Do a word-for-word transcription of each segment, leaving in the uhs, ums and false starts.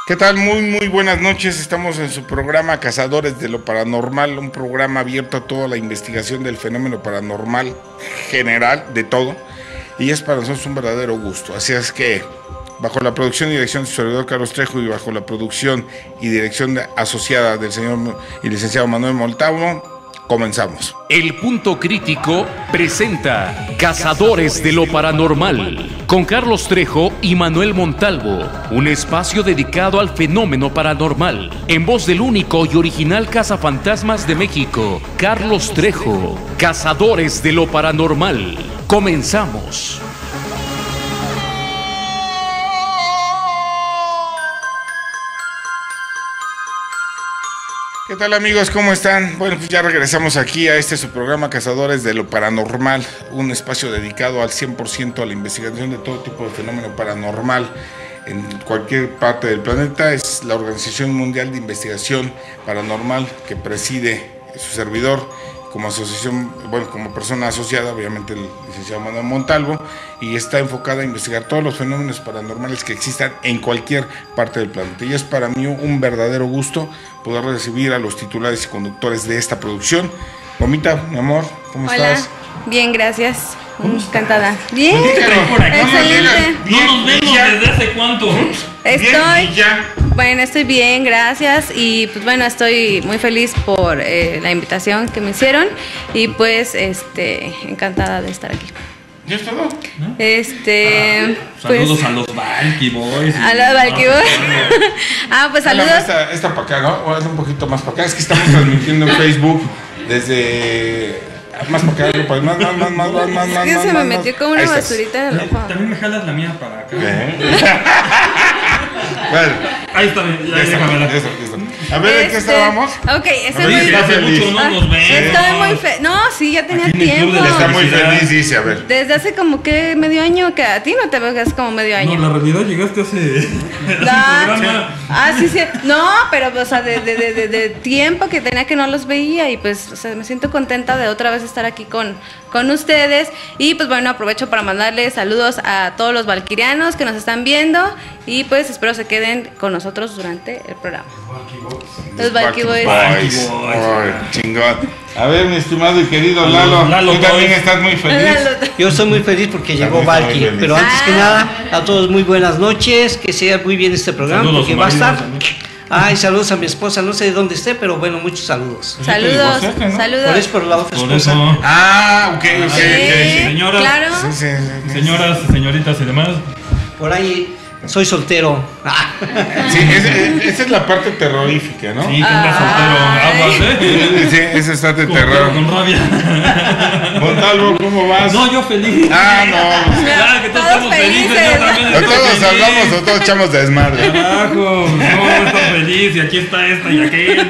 ¿Qué tal? Muy, muy buenas noches. Estamos en su programa Cazadores de lo Paranormal, un programa abierto a toda la investigación del fenómeno paranormal general, de todo. Y es para nosotros un verdadero gusto. Así es que, bajo la producción y dirección de su servidor Carlos Trejo y bajo la producción y dirección de, asociada del señor y licenciado Manuel Montalvo, comenzamos. El Punto Crítico presenta Cazadores de lo Paranormal con Carlos Trejo y Manuel Montalvo, un espacio dedicado al fenómeno paranormal, en voz del único y original cazafantasmas de México, Carlos Trejo. Cazadores de lo Paranormal. Comenzamos. ¿Qué tal, amigos? ¿Cómo están? Bueno, pues ya regresamos aquí a este su programa Cazadores de lo Paranormal, un espacio dedicado al cien por ciento a la investigación de todo tipo de fenómeno paranormal en cualquier parte del planeta. Es la Organización Mundial de Investigación Paranormal que preside su servidor como asociación, bueno, como persona asociada, obviamente el licenciado Manuel Montalvo, y está enfocada a investigar todos los fenómenos paranormales que existan en cualquier parte del planeta. Y es para mí un verdadero gusto poder recibir a los titulares y conductores de esta producción. Gomita, mi amor, ¿cómo Hola. estás? Bien, gracias. Encantada. Bien. Por acá, Excelente. Bien, no nos vemos ya. desde hace cuánto. Estoy. Bien, y ya. Bueno, estoy bien, gracias. Y pues bueno, estoy muy feliz por eh, la invitación que me hicieron. Y pues, este, encantada de estar aquí. ¿Ya es todo? Este. Saludos pues, a los Valky Boys. a los Valky Boys. Ah, pues saludos. Esta, esta para acá, ¿no? O hazle un poquito más para acá. Es que estamos transmitiendo en Facebook desde... Más para acá, más, más, más, más, más, más, más, Es que más, se me más, metió más. como una Ahí estás. basurita en el ojo. También me jalas la mía para acá. ¿Eh? Bueno, Ahí está, bien, ya ya está, déjamela. ya está, ya está. A ver, ¿en qué Este, estábamos? Ok, estoy Oye, muy que hace feliz. mucho no Ah, nos vemos. Estoy muy feliz. No, sí, ya tenía Aquí en el club tiempo. de Está muy felicidad. feliz, dice, a ver. Desde hace como que medio año, que a ti no te veo que hace como medio año. No, la realidad llegaste hace, hace un Ah, programa. ah, sí, sí. No, pero o sea, de, de, de, de, de tiempo que tenía que no los veía y pues o sea, me siento contenta de otra vez estar aquí con, con ustedes. Y pues bueno, aprovecho para mandarles saludos a todos los valquirianos que nos están viendo y pues espero se queden con nosotros durante el programa. Los Valky Boys. Boys. Boys. Ay, chingón. A ver, mi estimado y querido Lalo, Lalo tú también Boys. estás muy feliz. Lalo. Yo estoy muy feliz porque llegó También estoy Valky, muy feliz. pero antes que Ah. nada, a todos muy buenas noches, que sea muy bien este programa, Saludos, porque va a marido, estar... también. Ay, saludos a mi esposa, no sé de dónde esté, pero bueno, muchos saludos. Saludos, divorciaste, ¿no? saludos. Por eso por la otra Por esposa. eso, Ah, ok, ok, Sí, ok. Señora. claro. Sí, sí, sí, sí. señoras, señoritas y demás. Por ahí soy soltero. Ah. Sí, esa, esa es la parte terrorífica, ¿no? Sí, que anda soltero. Aguas, ¿eh? Sí, esa está de Como perro terror. con rabia. Montalvo, ¿cómo vas? No, yo feliz. Ah, no. Ya, que todos, Todos estamos felices. felices. Yo también O estoy todos feliz. hablamos o todos echamos desmadre. Carajo, no, estoy feliz y aquí está esta y aquel.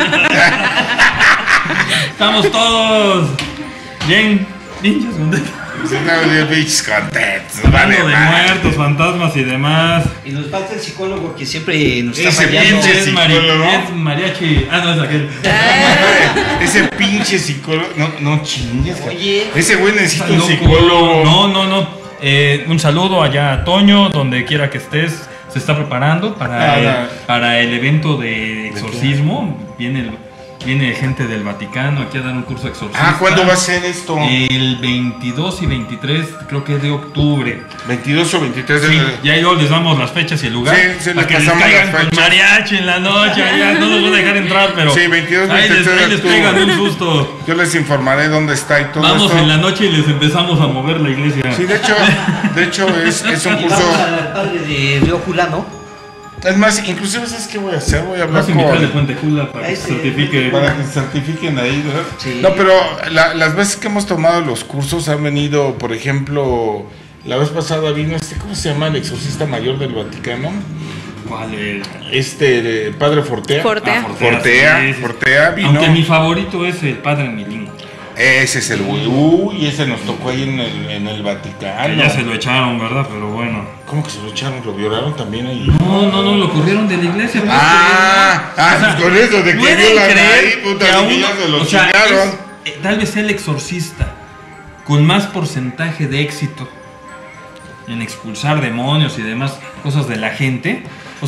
Estamos todos bien, pinches contentos. Sí, no, bien pinches contentos. Hablando Vale, de vale. muertos, fantasmas y demás. Y nos falta el psicólogo que siempre nos está Ese fallando. pinche Es, mari- psicólogo. es mariachi. Ah, no, es aquel. Ah, Ese pinche psicólogo. No, no chingues. Oye. Ese güey necesita Está un loco. psicólogo. No, no, no. Eh, un saludo allá a Toño, donde quiera que estés. Se está preparando para, Ah, el, ya. para el evento de exorcismo. Viene, el- viene gente del Vaticano aquí a dar un curso de exorcismo. Ah, ¿cuándo va a ser esto? El veintidós y veintitrés, creo que es de octubre. veintidós o veintitrés de... Sí, ya yo les damos las fechas y el lugar. Sí, sí, para les que les pasamos caigan las con fechas. mariachi en la noche. Ya, no los voy a dejar entrar, pero. Sí, veintidós, ahí les, veintitrés de ahí les octubre. pegan un susto. Yo les informaré dónde está y todo Vamos esto. en la noche y les empezamos a mover la iglesia. Sí, de hecho, de hecho es, es un Y curso... vamos al padre de Río Julano. Es más, inclusive, ¿sabes qué voy a hacer? Voy a hablar Vamos a invitar de con... Puente Jula para que Ese- se certifique. Para que se certifiquen ahí, ¿verdad? Sí. No, pero la- las veces que hemos tomado los cursos han venido, por ejemplo, la vez pasada vino este, ¿cómo se llama? El exorcista mayor del Vaticano. ¿Cuál es? Este, el padre Fortea. Fortea. Ah, Fortea, sí, sí. Fortea vino. Aunque mi favorito es el padre Milingo. Ese es el güey. Uy, ese nos tocó ahí en el, en el Vaticano. Que ya se lo echaron, ¿verdad? Pero bueno. ¿Cómo que se lo echaron? ¿Lo violaron también ahí? No, no, no, lo corrieron de la iglesia. ¿puedes Ah, creer? ah, O sea, pues con eso de que ¿pueden violan creer ahí, puta, que a ni ya uno- se lo o sea, chingaron? es, eh, tal vez sea el exorcista con más porcentaje de éxito en expulsar demonios y demás cosas de la gente. O sea,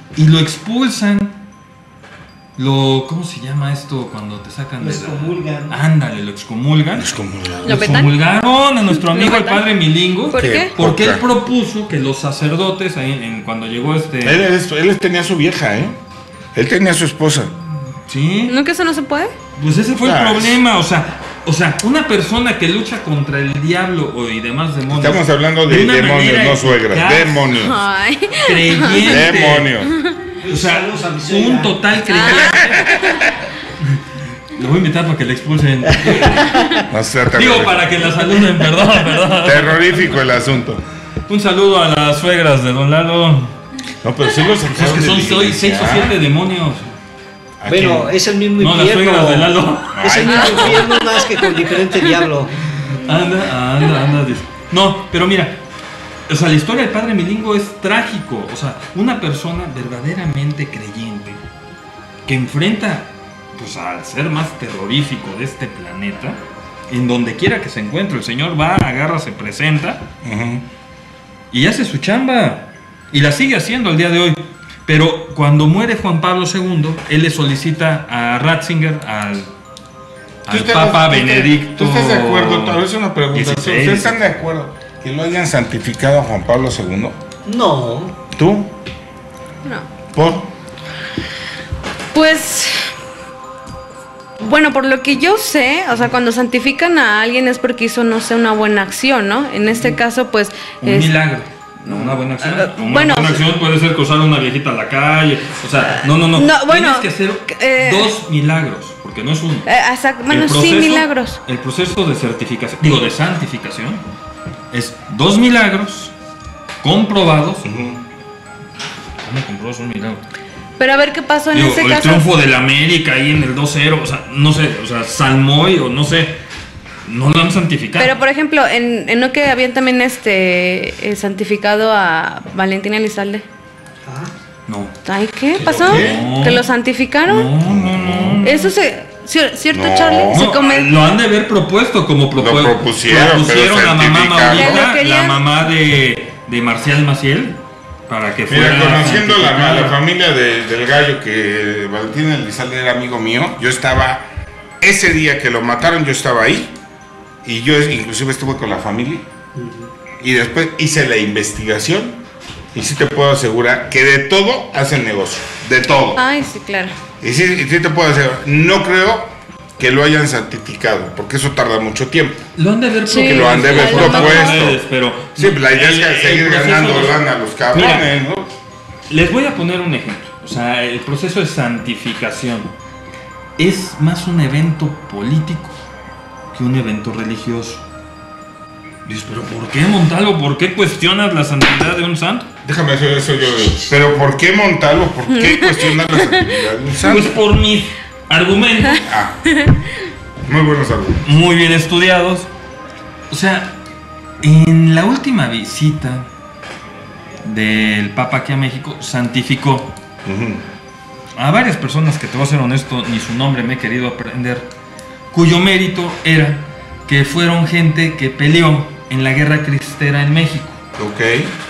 y lo expulsan. Lo, ¿cómo se llama esto cuando te sacan Lo de la... excomulgan. Ándale, lo excomulgan. Excomulgan. Lo excomulgaron a nuestro amigo el padre Milingo. ¿Por qué? Porque ¿Por él qué? propuso que los sacerdotes, ahí, en, cuando llegó este... Él, es- él tenía su vieja, ¿eh? Él tenía su esposa. Sí, ¿No que eso no se puede? pues ese fue Ah, el problema. O sea, o sea, una persona que lucha contra el diablo o- y demás demonios... Estamos hablando de una demonios, manera no suegras. eficaz, Demonios. Ay. Creyente. Demonios. O sea, Saludos a mi suegra. un total creyente. Lo voy a invitar para que le expulsen. No sea Digo, terrorífico. para que la saluden, perdón, perdón. Terrorífico el asunto. Un saludo a las suegras de Don Lalo. No, pero sí los Pues es que son seis, seis o siete demonios. Bueno, es el mismo No, las infierno. suegras de Lalo. Es el mismo infierno, más que con diferente diablo. Anda, anda, anda. dis- No, pero mira, o sea, la historia del padre Milingo es trágico. O sea, una persona verdaderamente creyente que enfrenta, pues, al ser más terrorífico de este planeta, en donde quiera que se encuentre, el señor va, agarra, se presenta Ujú. y hace su chamba. Y la sigue haciendo al día de hoy. Pero cuando muere Juan Pablo segundo, él le solicita a Ratzinger, al, ¿Tú al estás- Papa tú estás- Benedicto. ¿Tú estás de acuerdo? Tal vez una pregunta. dieciséis. ¿Ustedes están de acuerdo que lo hayan santificado a Juan Pablo segundo? No. ¿Tú? No. ¿Por? Pues, bueno, por lo que yo sé, o sea, cuando santifican a alguien es porque hizo, no sé, una buena acción, ¿no? En este caso, pues... Un es- milagro, no una buena acción. Ah, Una bueno, buena acción puede ser cruzar a una viejita a la calle. O sea, no, no, no. No, bueno, Tienes que hacer eh, dos milagros, porque no es uno. eh, exacto, bueno, El sí, proceso- milagros. El proceso de certificación, digo, de santificación, es dos milagros comprobados. ¿Cómo comprobas un milagro? Pero a ver qué pasó en Digo, ese el caso. triunfo del América ahí en el dos cero, o sea, no sé, o sea, Salmoy o no sé, no lo han santificado. Pero por ejemplo, en, en lo que habían también este eh, santificado a Valentina Elizalde. Ah, no. Ay, ¿qué pasó? qué? ¿Que lo santificaron? No, no, no. Eso se cier- cierto, No. Charlie, se No, come. lo han de haber propuesto como propu- Lo propusieron, propusieron pero a mamá certificaron. Ya Maurita, lo querían. la mamá de, de Marcial Maciel, para que fuera Mira, conociendo la, santificada. la familia de- del gallo, que Valentín Elizalde era amigo mío, yo estaba, ese día que lo mataron, yo estaba ahí, y yo inclusive estuve con la familia, y después hice la investigación, y sí te puedo asegurar que de todo hacen negocio, de todo. Ay, sí, claro. Y sí, y sí te puedo asegurar, no creo que lo hayan santificado, porque eso tarda mucho tiempo. Lo han de haber Sí, Que lo han de haber a lo mejor. propuesto. pero Sí, pues la idea el- es el seguir proceso ganando de- lana a los cabrones, ¿no? Les voy a poner un ejemplo. O sea, el proceso de santificación es más un evento político que un evento religioso. Dices, pero ¿por qué, Montalvo? ¿Por qué cuestionas la santidad de un santo? Déjame hacer eso yo. Pero ¿por qué Montalvo? ¿Por qué cuestionar la santidad de un santo? Pues por mis argumentos Ah, muy buenos argumentos. muy bien estudiados. O sea, en la última visita del Papa aquí a México, santificó Ujú. a varias personas que, te voy a ser honesto, ni su nombre me he querido aprender, cuyo mérito era que fueron gente que peleó en la guerra cristera en México. Ok.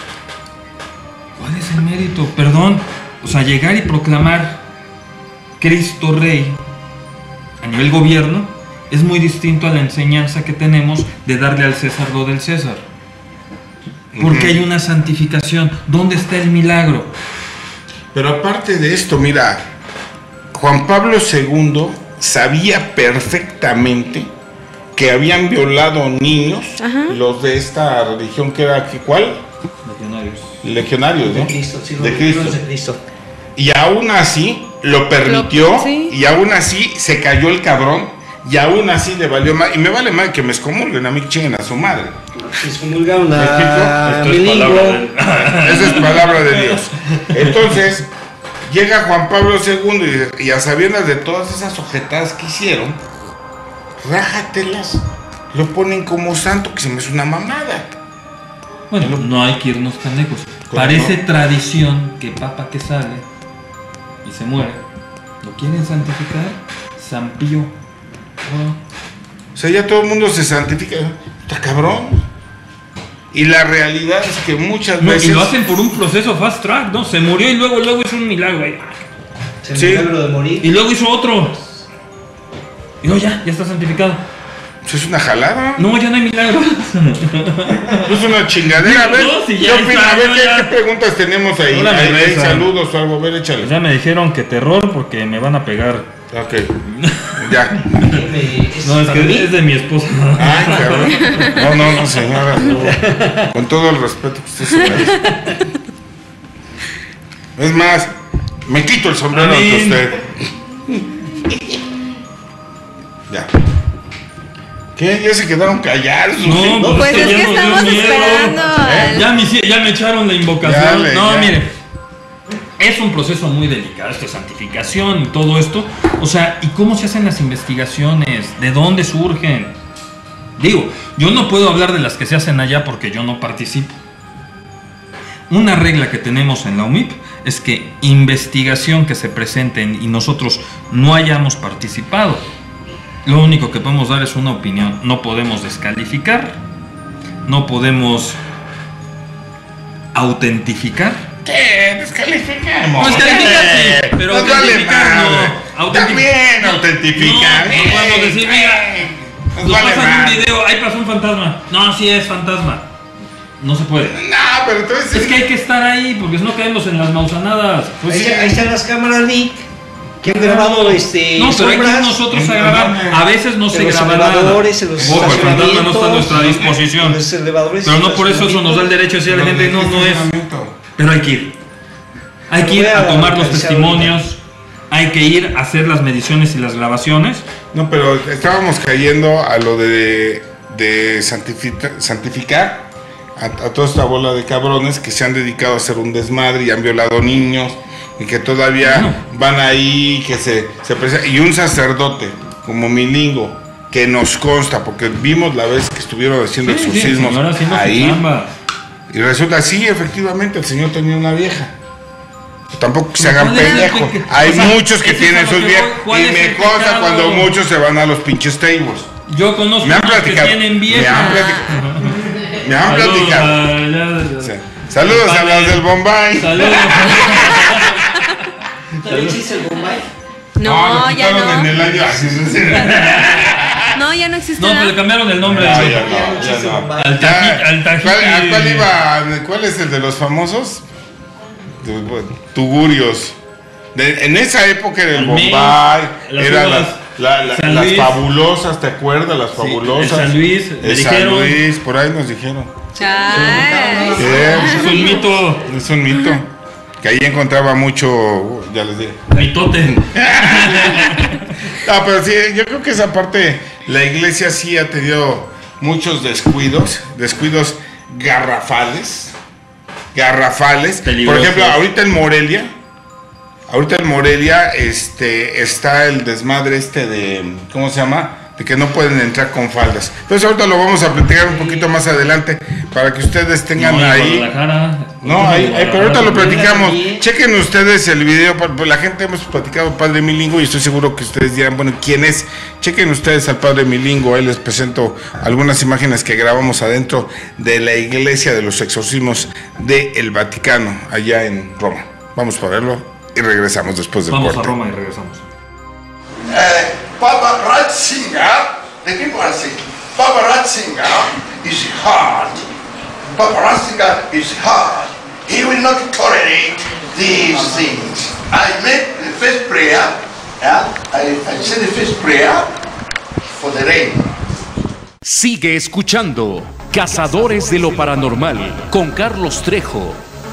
¿Cuál es el mérito? Perdón. O sea, llegar y proclamar Cristo Rey a nivel gobierno es muy distinto a la enseñanza que tenemos de darle al César lo del César. Porque hay una santificación. ¿Dónde está el milagro? Pero aparte de esto, mira, Juan Pablo segundo sabía perfectamente que habían violado niños, Ajá. los de esta religión que era, ¿qué- ¿cuál? Legionarios. Legionarios, de ¿no? Cristo, sí, De los Cristo. libros de Cristo. Y aún así lo permitió, Lo- sí. y aún así se cayó el cabrón, y aún así le valió mal. Y me vale mal que me excomulguen, a mí que chinguen a su madre. Se excomulgaron ¿Me a Esto es Milingo. palabra de- Esa es palabra de Dios. Entonces, llega Juan Pablo segundo y, dice, y a sabiendas de todas esas ojetadas que hicieron, rájatelas. Lo ponen como santo, que se me hace una mamada. Bueno, no hay que irnos tan lejos. ¿Cómo Parece no? tradición que papa que sale y se muere, ¿lo quieren santificar? San Pío. Oh, O sea, ya todo el mundo se santifica. Está cabrón. Y la realidad es que muchas No, veces... y lo hacen por un proceso fast track, ¿no? Se murió y luego, luego hizo un milagro ahí. Se Sí. milagro de morir. Y luego hizo otro. Y no, ya, ya está santificado. Es una jalada. No, ya no hay milagro. Es una chingadera. A ver, No, si ¿qué ya opina? está, A ver, no, ¿qué, ya. qué preguntas tenemos ahí? Ahora me Ahí, ahí, reza. saludos o algo. A ver, échale. Ya me dijeron que terror porque me van a pegar. Ok. Ya. No, es que es de mi esposa. Ay, cabrón. No, no, no, señora. No. Con todo el respeto que usted se merece. Es más, me quito el sombrero ante Amén. usted. Ya. ¿Qué? ¿Ya se quedaron callados? No, Pues pues es que que ya nos dio estamos miedo. esperando. ¿Eh? al- Ya me, hici- ya me echaron la invocación. Ya, no, ya. mire. Es un proceso muy delicado, esto de santificación y todo esto. O sea, ¿y cómo se hacen las investigaciones? ¿De dónde surgen? Digo, yo no puedo hablar de las que se hacen allá porque yo no participo. Una regla que tenemos en la U M I P es que investigación que se presenten y nosotros no hayamos participado, lo único que podemos dar es una opinión. No podemos descalificar, no podemos autentificar. ¿Qué? Descalificamos. No, descalificar sí, pero Nos vale autentificar no. madre. Autentic- También autentificar. No, no podemos decir, mira, Nos nos vale pasan un madre. video, ahí pasó un fantasma. No, sí es fantasma. No se puede. No, pero entonces... Es que hay que estar ahí, porque si no caemos en las mausanadas. Pues ahí, sí. ahí están las cámaras, Nick, que han grabado este. No, pero hay que ir sombras nosotros a grabar. A veces no en se los graba nada. elevadores, en los Ojo, el fantasma no está a estacionamientos, nuestra disposición. en los elevadores Pero y no por eso eso nos da el derecho de decir a la gente, no, no es. Pero hay que ir. Hay que ir a tomar los testimonios. Hay que ir a hacer las mediciones y las grabaciones. No, pero estábamos cayendo a lo de, de santifica- santificar a, a toda esta bola de cabrones que se han dedicado a hacer un desmadre y han violado niños y que todavía Bueno. van ahí, que se, se presen- y un sacerdote como Milingo, que nos consta, porque vimos la vez que estuvieron haciendo Sí, sí, exorcismos señora, haciendo su ahí, chamba. y resulta, sí, efectivamente, el señor tenía una vieja. Tampoco se Pero hagan ¿cuál es el pendejos. pe- Hay o sea, muchos que ese es a tienen lo sus que viejas. voy. ¿Cuál Y es me el consta pecado? cuando muchos se van a los pinches tables. Yo conozco Me han unos que platicado. tienen Me vieja. han platicado. Me han Saludos platicado. a- ya- O sea, saludos a las del Bombay. Saludos. ¿Todavía existe el Bombay? No, lo ya quitaron no. en el año. Así es, así. No, ya no existe No, pero nada. le cambiaron el nombre. No, al- ya no, ya no. Al Ya, taji- al taji- ¿cuál, a cuál iba? ¿Cuál es el de los famosos? De- bueno, Tugurios. De- en esa época era el Al Main, Bombay, las eran uvas, las, la- la- San las Luis. fabulosas, ¿te acuerdas? Las fabulosas. el San Luis, me El San dijeron. Luis, por ahí nos dijeron. Ay. Sí, Es un mito. es un mito. Que ahí encontraba mucho, ya les dije. Mitote. No, pero sí, yo creo que esa parte, la iglesia sí ha tenido muchos descuidos, descuidos garrafales, garrafales. Peligrosos. Por ejemplo, ahorita en Morelia, ahorita en Morelia, este, está el desmadre este de, ¿cómo se llama? De que no pueden entrar con faldas. Entonces ahorita lo vamos a platicar un poquito más adelante para que ustedes tengan No, en ahí. Guadalajara. No, ahí, ahí, pero ahorita lo platicamos. Bien. Chequen ustedes el video. pa- La gente hemos platicado al Padre Milingo y estoy seguro que ustedes dirán, bueno, ¿quién es? Chequen ustedes al Padre Milingo. Ahí les presento algunas imágenes que grabamos adentro de la iglesia de los exorcismos del Vaticano, allá en Roma. Vamos a verlo y regresamos después del Vamos a corte. Roma y regresamos. Uh, Baba Ratzinger, the people are saying, Baba Ratzinger is hard. Baba Ratzinger is hard. He will not tolerate these things. I made the first prayer, yeah? I, I said the first prayer for the rain. Sigue escuchando Cazadores de lo Paranormal con Carlos Trejo.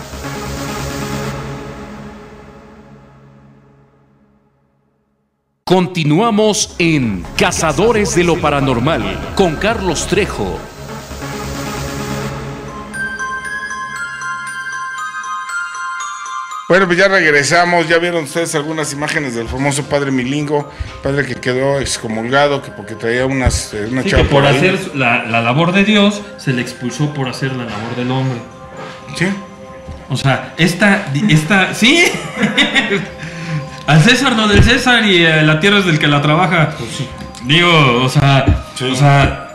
Continuamos en Cazadores de lo Paranormal con Carlos Trejo. Bueno, pues ya regresamos. Ya vieron ustedes algunas imágenes del famoso Padre Milingo, padre que quedó excomulgado, que porque traía unas, eh, una Sí, chava que por ahí. hacer la, la labor de Dios se le expulsó por hacer la labor del hombre. Sí. O sea, esta, esta, sí. Al César no del César y eh, la tierra es del que la trabaja. Digo, o sea, Sí. o sea,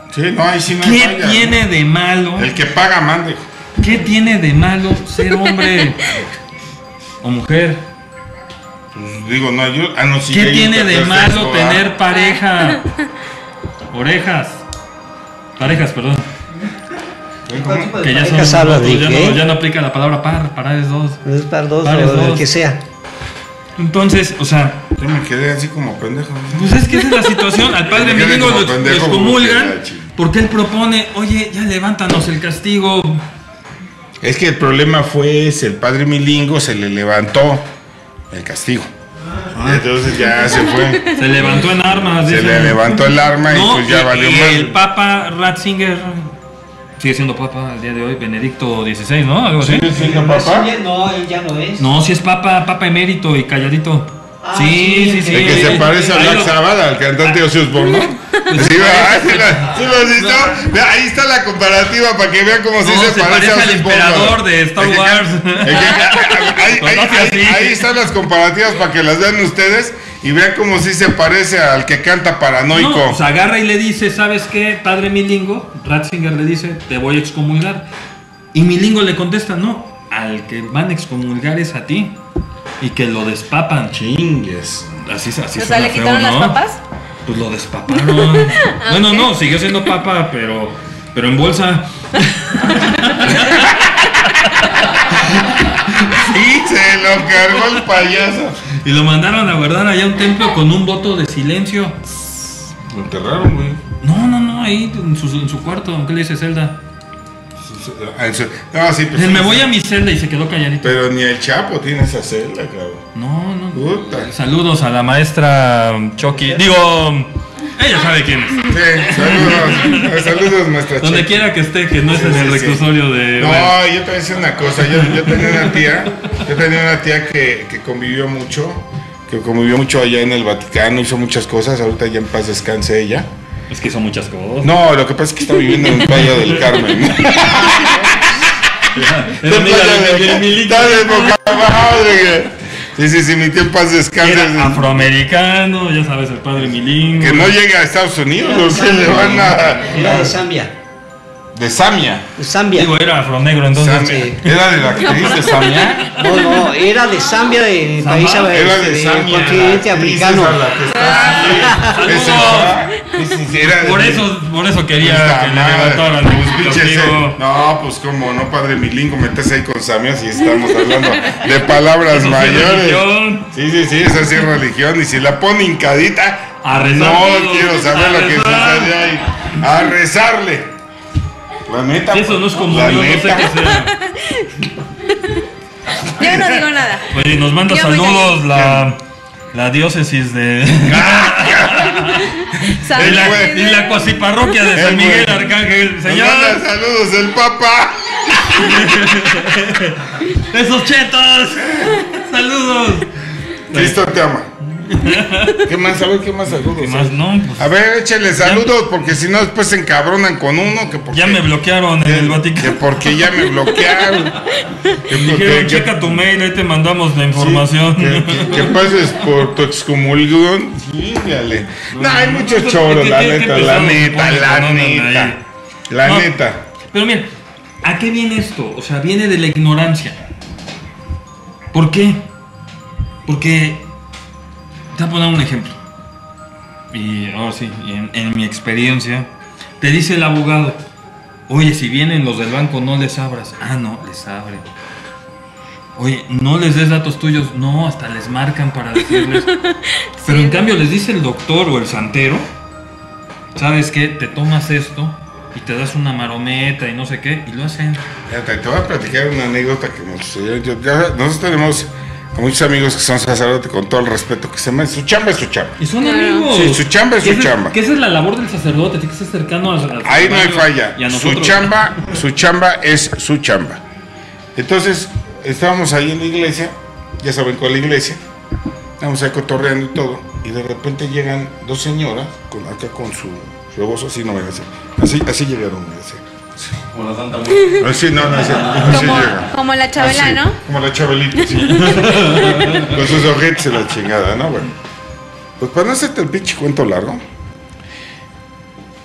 Sí, no, ahí sí no hay ¿Qué falla, tiene ¿no? de malo? El que paga, mande. ¿Qué tiene de malo ser hombre o mujer? Pues digo, no ayuda. Ah, no, sí, ¿Qué hay tiene de un malo sexo, tener ¿verdad? pareja? Orejas. Parejas, perdón. ¿Cómo? Que ya son parejas hablas dos, de ya, qué? no, ya no aplica la palabra par, par es dos. Es para dos Pares o el dos. que sea. Entonces, o sea, Yo me quedé así como pendejo. pues es que esa es la situación. Al padre Me quedé Milingo como lo pendejo, lo excomulgan porque, chico. porque él propone, oye, ya levántanos el castigo. Es que el problema fue ese, el padre Milingo se le levantó el castigo. Y entonces ya se fue. Se levantó en armas. Se dicen. le levantó el arma y No, pues ya y- valió y mal. el Papa Ratzinger sigue siendo Papa al día de hoy, Benedicto dieciséis, ¿no? Algo así. ¿Sigue siendo papá? No, él ya no es. No, si es Papa, Papa emérito y calladito. Ah, sí, sí, sí, sí. El que se parece a Ahí Black lo- Sabbath, al cantante Ozzy Osbourne, ¿no? Sí, ¿verdad? ¿Sí lo- sí lo has visto? Vea, ahí está la comparativa para que vean cómo sí No, se, se parece parece a al Ozzy Osbourne. emperador de Star El que- Wars. el que- ahí, ahí- Conoce ahí- así. ahí están las comparativas para que las vean ustedes y vean cómo sí se parece al que canta Paranoico. No, pues agarra y le dice, ¿sabes qué, padre Milingo? Ratzinger le dice, te voy a excomulgar. Y Milingo le contesta, no, al que van a excomulgar es a ti. Y que lo despapan. Chingues. Así, así O sea, suena ¿le feo, quitaron ¿no? las papas? Pues lo despaparon. Bueno, ok. no, siguió siendo papa, pero, pero en bolsa. Sí, se lo cargó el payaso. Y lo mandaron a guardar allá a un templo con un voto de silencio. Lo enterraron, güey. No, no, no, ahí en su, en su cuarto, aunque le dice celda. Ah, en su- No, sí, pues, Me voy a mi celda y se quedó calladito. Pero ni el Chapo tiene esa celda, cabrón. No, no. Puta. Saludos a la maestra Chucky. Digo, ella sabe quién es. Sí, saludos. Saludos, maestra Donde Chucky. quiera que esté, que no es Sí, en el sí, sí. reclusorio de. No, bueno. yo te voy a decir una cosa. Yo, yo tenía una tía, yo tenía una tía que, que convivió mucho, que convivió mucho allá en el Vaticano, hizo muchas cosas. Ahorita ya en paz descanse ella. Es que hizo muchas cosas. No, lo que pasa es que está viviendo en Playa del Carmen. Era amiga de- de- de Milingo. Está de poca madre. Sí, sí, sí, mi tía en paz descanse. Era afroamericano, ya sabes, el padre Milingo. Que no llegue a Estados Unidos, o sea, le van a. Era de Zambia. De Samia. De Zambia. Digo, era afronegro, entonces. Samia. Era de la actriz de Samia. No, no, era de Zambia, del Zamba. país Era de del Samia. continente la actriz africano. esa, la que está así. Esa, sí, sí, sí, era de- Por eso, por eso quería Puta que le madre. levantaran Pues, el pinche castigo. ese- No, pues como no, padre Milingo, metes ahí con Samia si estamos hablando de palabras Eso sí es mayores. religión. Sí, sí, sí, esa sí es religión. Y si la pone hincadita, A rezar no todos, quiero saber a lo que rezar. sucede ahí. A rezarle. La neta. Eso no es como la yo, no sé neta. qué sea. Yo no digo nada. Oye, nos manda Yo voy saludos la, la diócesis de. ¿Sabes? Y la, y la cuasiparroquia de San El Miguel güey. Arcángel. Nos Señor, manda saludos el Papa. esos chetos. Saludos. Cristo te ama. ¿Qué más? A ver, ¿qué más saludos? ¿Qué más? No, pues, A ver, échale saludos, porque si no después se encabronan con uno. Que porque, ya me bloquearon en el que Vaticano. porque ya me bloquearon. Que Dijeron, porque- checa tu mail, ahí te mandamos la información. Que, que- que pases por tu excomulgón. Chíngale. No, hay muchos ¿Qué- choros, qué- la qué- qué neta, pesado la me neta, pones, la no, no, no, neta. ahí. La No. neta. Pero mira, ¿a qué viene esto? O sea, viene de la ignorancia. ¿Por qué? Porque te voy a poner un ejemplo. Y ahora sí, y en, en mi experiencia, te dice el abogado, oye, si vienen los del banco no les abras. Ah, no, les abre. Oye, no les des datos tuyos. No, hasta les marcan para decirles. Pero en cambio les dice el doctor o el santero, ¿sabes qué? Te tomas esto y te das una marometa y no sé qué, y lo hacen. Fíjate, te voy a platicar una anécdota que me sucedió. Yo- ya- nosotros tenemos a muchos amigos que son sacerdotes, con todo el respeto que se me. Su chamba es su chamba. Y son Claro. amigos. Sí, su chamba es Que su esa chamba. Que esa es la labor del sacerdote, tiene que ser cercano a, a Ahí no hay falla. y a Su nosotros. chamba, su chamba es su chamba. Entonces, estábamos ahí en la iglesia, ya saben cuál es la iglesia, estábamos ahí cotorreando y todo, y de repente llegan dos señoras, con, acá con su, su esposo, así no me así, así, así llegaron, así. Como la Santa Muerte. Así, no, no, así, así Como, llegan. como la Chabela, Así, ¿no? Como la Chabelita, sí. Con sus ojetes y la chingada, ¿no? Bueno. Pues para no hacerte el pinche cuento largo,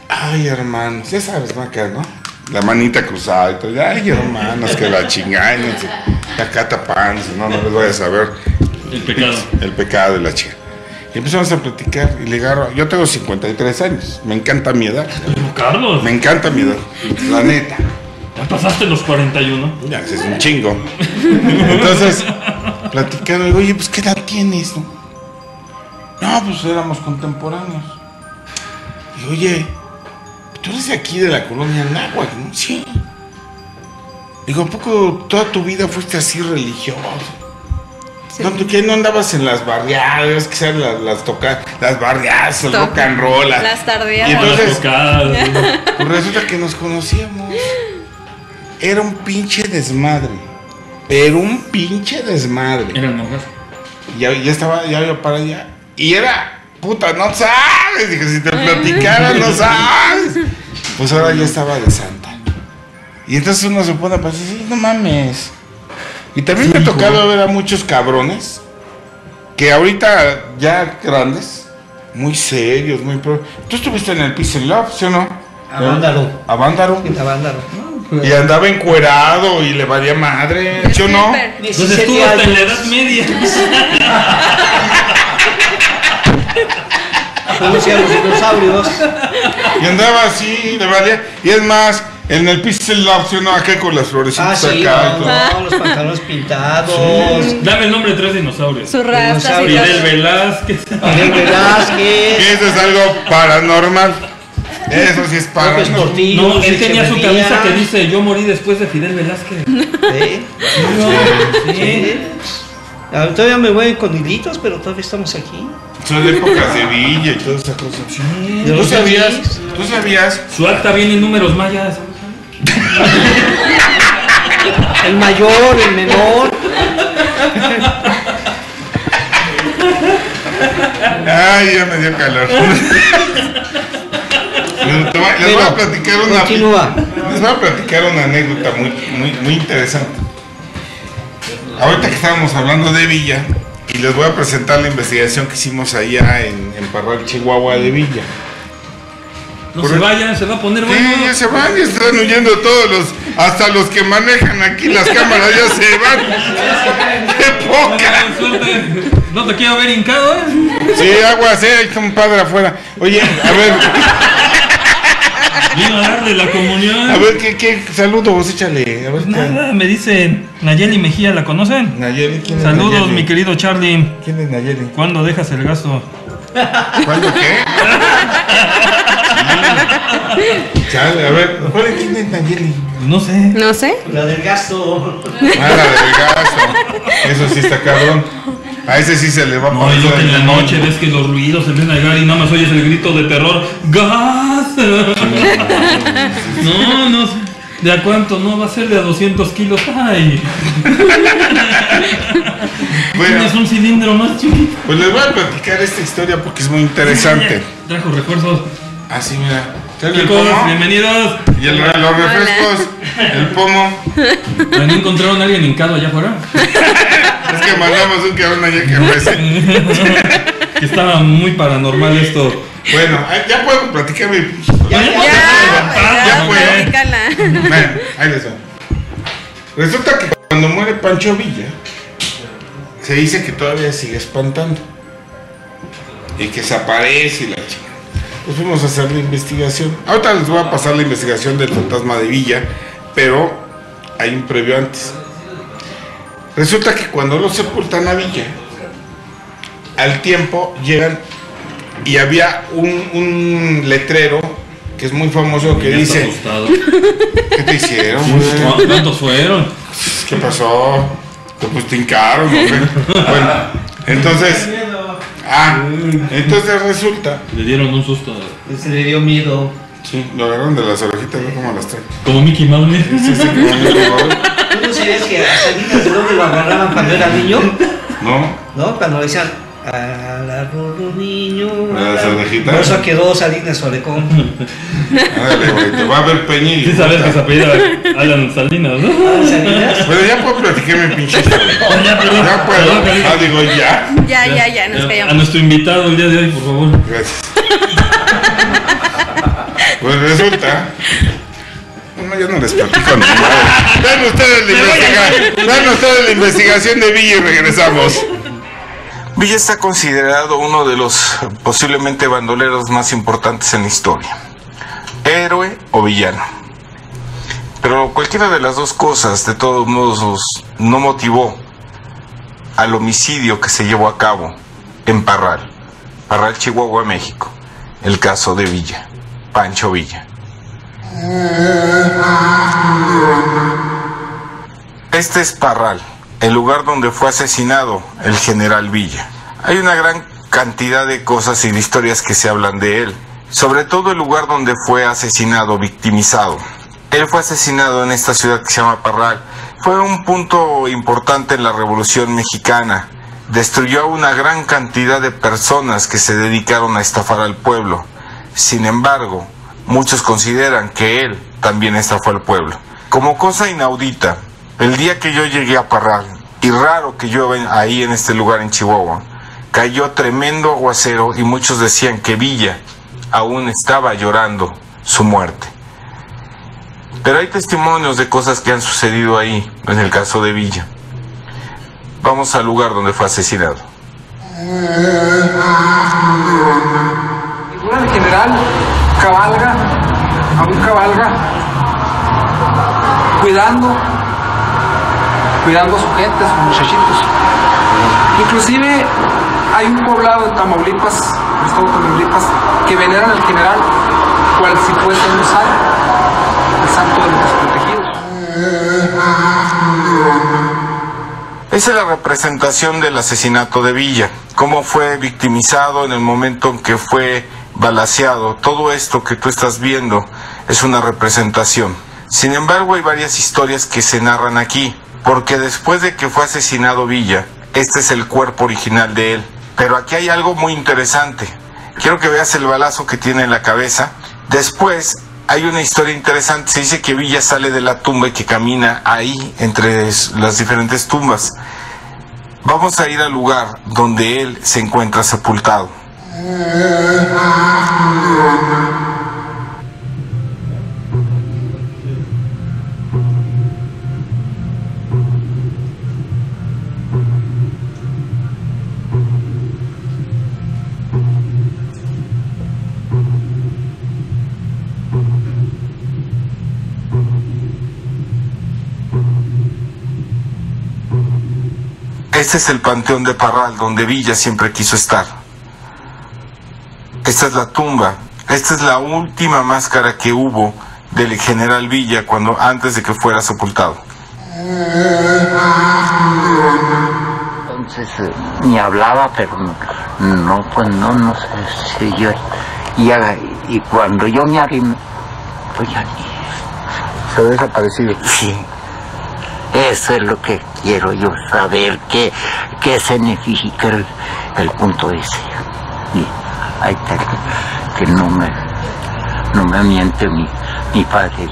Ay, hermanos, ya sabes, Maca, ¿no? La manita cruzada y todo. Ay, hermanos, que la chingada. Acá tapándose, no, no les voy a saber. El pecado. El pecado de la chica. Y empezamos a platicar y le agarro. Yo tengo cincuenta y tres años. Me encanta mi edad. Pero Carlos, Me encanta mi edad. La neta. ¿ya pasaste los cuarenta y uno? Ya, ese es un chingo. Entonces, platicando, digo, oye, pues ¿qué edad tienes, no? No, pues éramos contemporáneos. Y oye, tú eres de aquí, de la colonia Náhuac, ¿no? Sí. Digo, ¿a poco toda tu vida fuiste así religioso? Sí. ¿No, tú qué no andabas en las barriadas? Que sean las, las tocadas, las barriadas, el Toca- rock and roll. la- Las tardeadas. Y entonces- Las tocadas. Pues resulta que nos conocíamos. Era un pinche desmadre. Pero un pinche desmadre. Eran monjas. Y ya, ya estaba, ya iba para allá. Y era, puta, no sabes. Dije, si te platicara, no sabes. Pues ahora ya estaba de santa. Y entonces uno se pone a pensar, sí, no mames. Y también me ha tocado ver a muchos cabrones que ahorita ya grandes, muy serios, muy pro. Tú estuviste en el Peace and Love, ¿sí o no? A Vándaro. A Vándaro. En la Vándaro. Y andaba encuerado y le valía madre, ¿sí o no? Stripper. Entonces estuvo hasta en la Edad Media. Conocía a los dinosaurios. Y andaba así, le valía. Y es más, en el Peace and Love, ¿sí o no? Acá con las florecitas Ah, sí, acá y no, todo. no, los pantalones pintados. Dame el nombre de tres dinosaurios. Sus rastas y Dinosaurio. Fidel todo. Velázquez. Miguel Velázquez. Eso es algo paranormal. Eso sí es López paranormal. Portillo. No, él tenía su Echeverría. camisa que dice yo morí después de Fidel Velázquez. ¿Sí? Sí. Sí. Ah, todavía me voy con hilitos, pero todavía estamos aquí. Son épocas de Villa y toda esa cosa. De ¿Tú los sabías? años. ¿Tú sabías? Su acta viene en números mayas. El mayor, el menor. Ay, ya me dio calor. Les te voy- les voy a Bueno, platicar una. continúa. Les voy a platicar una anécdota muy, muy, muy interesante. Ahorita que estábamos hablando de Villa, y les voy a presentar la investigación que hicimos allá en, en Parral, Chihuahua de Villa. No Por se el- vayan, se va a poner bueno. Sí, ya se van, ya están huyendo todos los, hasta los que manejan aquí las cámaras ya se van. ¡Qué poca! Suerte. No te quiero ver hincado, ¿eh? Sí, aguas, eh, hay un padre afuera. Oye, a ver, Vino a darle la comunión. a ver, ¿qué, qué saludos? Échale, a ver. Nada, me dicen Nayeli Mejía, ¿la conocen? Nayeli, ¿quién es Saludos, Nayeli? mi querido Charlie. ¿Quién es Nayeli? ¿Cuándo dejas el gasto? ¿Cuándo qué? Chale, a ver, ¿cuál- ¿quién es Nayeli? No sé. No sé. La del gasto. Ah, la del gasto. Eso sí está cabrón. A ese sí se le va a No, y luego que en la noche ves que los ruidos se empiezan a llegar y nada más oyes el grito de terror. ¡Gas! No, no sé. ¿De a cuánto? No, va a ser de a doscientos kilos. ¡Ay! Bueno, Tienes un cilindro más chiquito. pues les voy a platicar esta historia porque es muy interesante. Trajo refuerzos. Así, mira. Trae el Chicos, pomo bienvenidos. y el, los refrescos, el pomo. ¿No encontraron a alguien hincado allá afuera? Es que mandamos un cabrón allá que rece. Que estaba muy paranormal esto. Bueno, ay, ya puedo platicar mi. Ya, Ya, ya ya, fue. platícala. Bueno, ahí les va. Resulta que cuando muere Pancho Villa, se dice que todavía sigue espantando. Y que se aparece y la chica. Pues fuimos a hacer la investigación. Ahorita les voy a pasar la investigación del fantasma de Villa, pero hay un previo antes. Resulta que cuando lo sepultan a Villa, al tiempo llegan y había un, un letrero que es muy famoso que Ya está dice: asustado. ¿qué te hicieron, güey? ¿Cuántos fueron? ¿Qué pasó? Te pues te hincaron, ¿no? Bueno, entonces, ah, entonces resulta, Le dieron un susto. se le dio miedo. sí, lo agarraron de las orejitas, ¿no? Como las traen. Como Mickey Mouse. ¿eh? Sí, sí, como un jugador. ¿Tú no sabías que a Salinas de dónde lo agarraban cuando era niño? ¿No? ¿No? Cuando le decían, agarró niño. ¿A las orejitas? Por eso quedó Salinas Orecón. Ándale, güey, te va a ver Peña y... Sí sabes que se apellida Alan Salinas, ¿no? Ah, Salinas. Bueno, ya puedo platicar mi pinche historia. Ya, perdón. Ya puedo. Perdón, Carlita. Ah, digo, ya. Ya, ya, ya, nos A callamos. nuestro invitado el día de hoy, por favor. Gracias. Pues resulta... No, yo no les platico nada. Vean ustedes la investigación, vean ustedes la investigación de Villa y regresamos. Villa está considerado uno de los posiblemente bandoleros más importantes en la historia. Héroe o villano. Pero cualquiera de las dos cosas, de todos modos, no motivó al homicidio que se llevó a cabo en Parral, Parral, Chihuahua, México. El caso de Villa, Pancho Villa. Este es Parral, el lugar donde fue asesinado el general Villa. Hay una gran cantidad de cosas y de historias que se hablan de él, sobre todo el lugar donde fue asesinado, victimizado. Él fue asesinado en esta ciudad que se llama Parral. Fue un punto importante en la Revolución Mexicana. Destruyó a una gran cantidad de personas que se dedicaron a estafar al pueblo. Sin embargo, muchos consideran que él también estafó al pueblo. Como cosa inaudita, el día que yo llegué a Parral, y raro que llueva ahí en este lugar en Chihuahua, cayó tremendo aguacero y muchos decían que Villa aún estaba llorando su muerte. Pero hay testimonios de cosas que han sucedido ahí, en el caso de Villa. Vamos al lugar donde fue asesinado. El general cabalga, aún cabalga, cuidando, cuidando a su gente, a sus muchachitos. Inclusive hay un poblado en Tamaulipas, el estado de Tamaulipas, que veneran al general cual si fuese un santo, el santo de los desprotegidos. Esa es la representación del asesinato de Villa, cómo fue victimizado en el momento en que fue balaceado. Todo esto que tú estás viendo es una representación. Sin embargo, hay varias historias que se narran aquí, porque después de que fue asesinado Villa, este es el cuerpo original de él. Pero aquí hay algo muy interesante. Quiero que veas el balazo que tiene en la cabeza. Después hay una historia interesante. Se dice que Villa sale de la tumba y que camina ahí entre las diferentes tumbas. Vamos a ir al lugar donde él se encuentra sepultado. Este es el panteón de Parral, donde Villa siempre quiso estar. Esta es la tumba. Esta es la última máscara que hubo del general Villa cuando, antes de que fuera sepultado. Entonces eh, ni hablaba, pero no, no, pues no, no sé si yo. Y, y cuando yo me arrimé, pues ya se ha desaparecido. Sí. Eso es lo que quiero yo saber, qué, qué significa el, el punto ese. Y ahí está, que no me, no me miente mi, mi padre.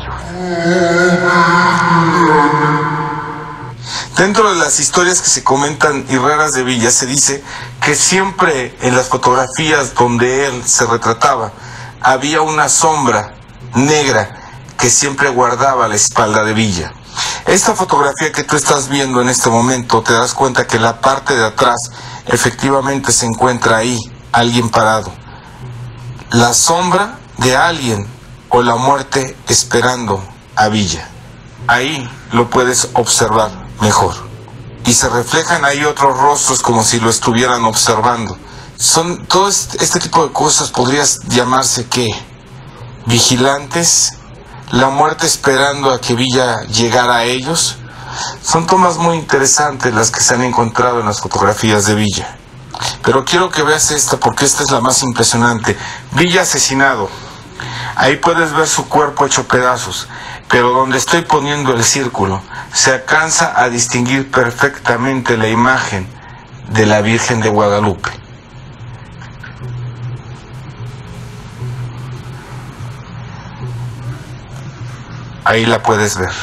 Dentro de las historias que se comentan y raras de Villa, se dice que siempre en las fotografías donde él se retrataba, había una sombra negra que siempre guardaba la espalda de Villa. Esta fotografía que tú estás viendo en este momento, te das cuenta que la parte de atrás efectivamente se encuentra ahí, alguien parado. La sombra de alguien o la muerte esperando a Villa. Ahí lo puedes observar mejor. Y se reflejan ahí otros rostros como si lo estuvieran observando. Son todo este tipo de cosas, podrías llamarse ¿qué? Vigilantes. La muerte esperando a que Villa llegara a ellos. Son tomas muy interesantes las que se han encontrado en las fotografías de Villa. Pero quiero que veas esta porque esta es la más impresionante. Villa asesinado. Ahí puedes ver su cuerpo hecho pedazos. Pero donde estoy poniendo el círculo, se alcanza a distinguir perfectamente la imagen de la Virgen de Guadalupe. Ahí la puedes ver.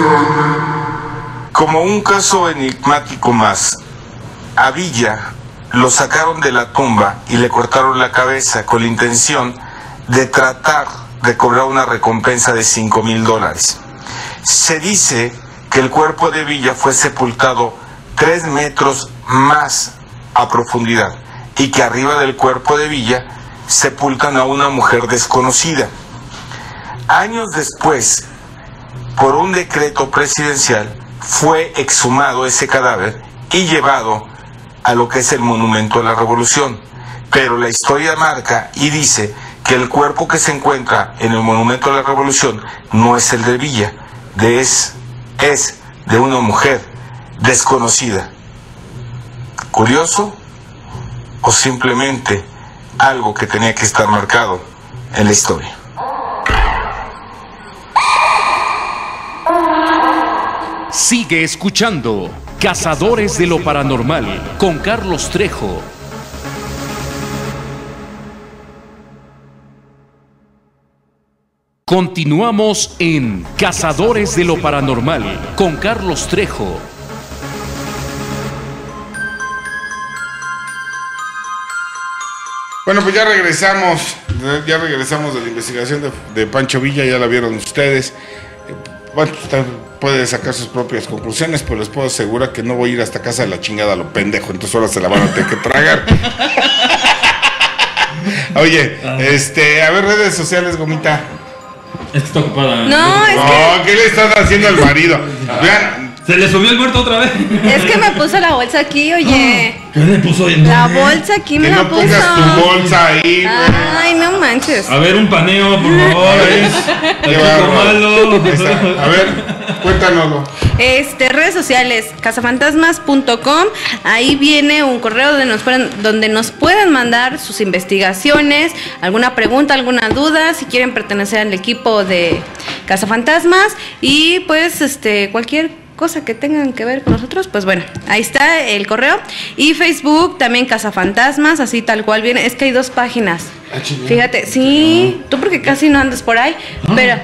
Como un caso enigmático más, a Villa lo sacaron de la tumba y le cortaron la cabeza con la intención de tratar de cobrar una recompensa de cinco mil dólares. Se dice que el cuerpo de Villa fue sepultado tres metros más a profundidad y que arriba del cuerpo de Villa sepultan a una mujer desconocida. Años después, por un decreto presidencial, fue exhumado ese cadáver y llevado a lo que es el Monumento a la Revolución. Pero la historia marca y dice que el cuerpo que se encuentra en el Monumento a la Revolución no es el de Villa, de es, es de una mujer desconocida. ¿Curioso? ¿O simplemente algo que tenía que estar marcado en la historia? Sigue escuchando Cazadores de lo Paranormal con Carlos Trejo. Continuamos en Cazadores de lo Paranormal con Carlos Trejo. Bueno, pues ya regresamos, ya regresamos de la investigación de, de Pancho Villa, ya la vieron ustedes. Bueno, usted puede sacar sus propias conclusiones, pero les puedo asegurar que no voy a ir hasta casa de la chingada a lo pendejo, entonces ahora se la van a tener que tragar. Oye, este, a ver, redes sociales, Gomita. Es que está ocupada. No, es No, que... ¿qué le estás haciendo al marido? Vean. Se le subió el muerto otra vez. Es que me puso la bolsa aquí, oye. ¿Qué le puso en La bolsa aquí me Que la no puso. pongas tu bolsa ahí, güey. Ay, no manches. A ver, un paneo, por favor. Es Qué el chico bárbaro. malo. Ahí está. A ver, cuéntanoslo. Este, redes sociales, cazafantasmas punto com. Ahí viene un correo donde nos pueden, donde nos pueden mandar sus investigaciones, alguna pregunta, alguna duda, si quieren pertenecer al equipo de Cazafantasmas y pues este cualquier cosa que tengan que ver con nosotros, pues bueno, ahí está el correo. Y Facebook también Cazafantasmas, así tal cual viene. Es que hay dos páginas. Ah, chingada. Fíjate, sí, tú porque casi no andas por ahí, pero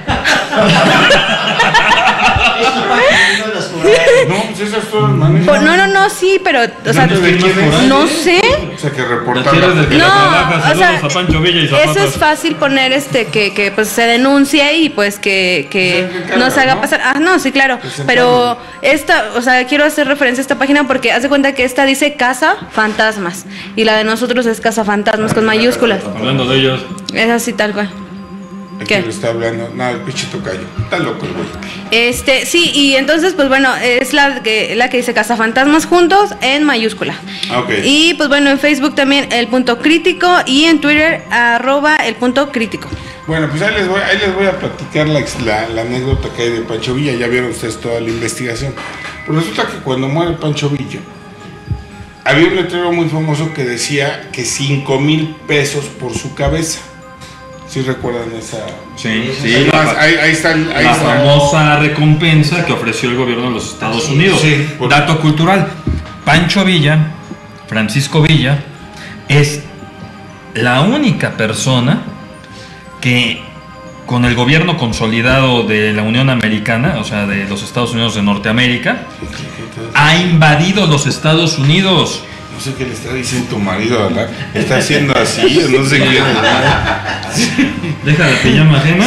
No, pues esas fueron maneras. Pues, no, no, no, sí, pero, o sea, ¿De quién es? no sé. O sea, que Las reportarla. tierras del que la No, trabaja, o saludos sea, a Pancho Villa y Zapatas. eso es fácil poner este que, que pues se denuncie y pues que, que Se encarga, no se haga ¿no? pasar. Ah, no, sí, claro. Que se Pero esta, o sea, quiero hacer referencia a esta página porque haz de cuenta que esta dice Casa Fantasmas y la de nosotros es Casa Fantasmas con mayúsculas. Hablando de ellos. Es así tal cual. ¿De ¿Qué? quién le está hablando? No, el pinche tocayo. Está loco el güey. Este, sí, y entonces, pues bueno, es la que, la que dice Cazafantasmas juntos en mayúscula. Ah, ok. Y pues bueno, en Facebook también el punto crítico y en Twitter arroba el punto crítico. Bueno, pues ahí les voy, ahí les voy a platicar la, la, la anécdota que hay de Pancho Villa. Ya vieron ustedes toda la investigación. Pues resulta que cuando muere Pancho Villa, había un letrero muy famoso que decía que cinco mil pesos por su cabeza. ¿Sí recuerdan esa? Sí, sí. Ahí, La, ahí, ahí está el, ahí la está. famosa recompensa que ofreció el gobierno de los Estados Unidos. Sí, por- Dato cultural. Pancho Villa, Francisco Villa, es la única persona que con el gobierno consolidado de la Unión Americana, o sea, de los Estados Unidos de Norteamérica, ha invadido los Estados Unidos. No sé qué le está diciendo tu marido, ¿verdad? Está haciendo así, no sé qué. Deja la pijama ajena.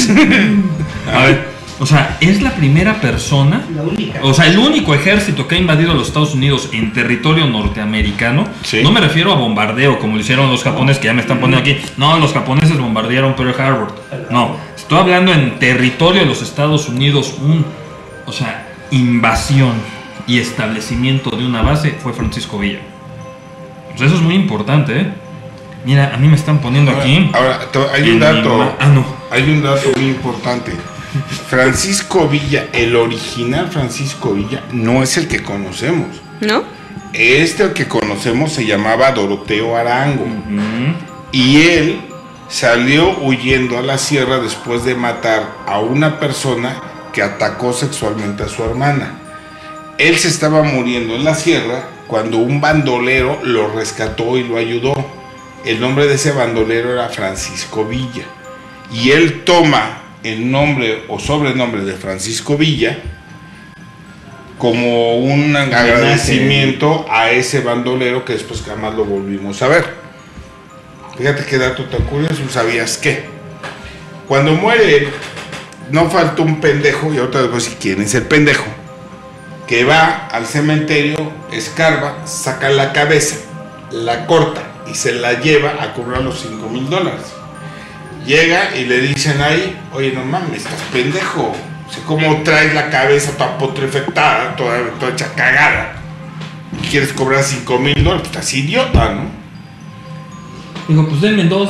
A ver, o sea, es la primera persona, La única. o sea, el único ejército que ha invadido los Estados Unidos en territorio norteamericano. Sí. No me refiero a bombardeo como lo hicieron los japoneses, que ya me están poniendo aquí. No, los japoneses bombardearon Pearl Harbor. No, estoy hablando en territorio de los Estados Unidos, un, o sea, invasión y establecimiento de una base fue Francisco Villa. Pues eso es muy importante, ¿eh? Mira, a mí me están poniendo aquí. Ahora, to- hay un en mi dato. ma- Ah, no. Hay un dato muy importante. Francisco Villa, el original Francisco Villa, no es el que conocemos. ¿No? Este que conocemos se llamaba Doroteo Arango. Mm. Y él salió huyendo a la sierra después de matar a una persona que atacó sexualmente a su hermana. Él se estaba muriendo en la sierra cuando un bandolero lo rescató y lo ayudó. El nombre de ese bandolero era Francisco Villa. Y él toma el nombre o sobrenombre de Francisco Villa como un agradecimiento a ese bandolero que después jamás lo volvimos a ver. Fíjate qué dato tan curioso, ¿sabías qué? Cuando muere él, no faltó un pendejo, y otra vez, si quién es el pendejo, que va al cementerio, escarba, saca la cabeza, la corta y se la lleva a cobrar los cinco mil dólares. Llega y le dicen ahí, oye, no mames, estás pendejo. O sea, ¿cómo traes la cabeza toda putrefactada, toda, toda hecha cagada? Y quieres cobrar cinco mil dólares, pues estás idiota, ¿no? Digo, pues denme dos.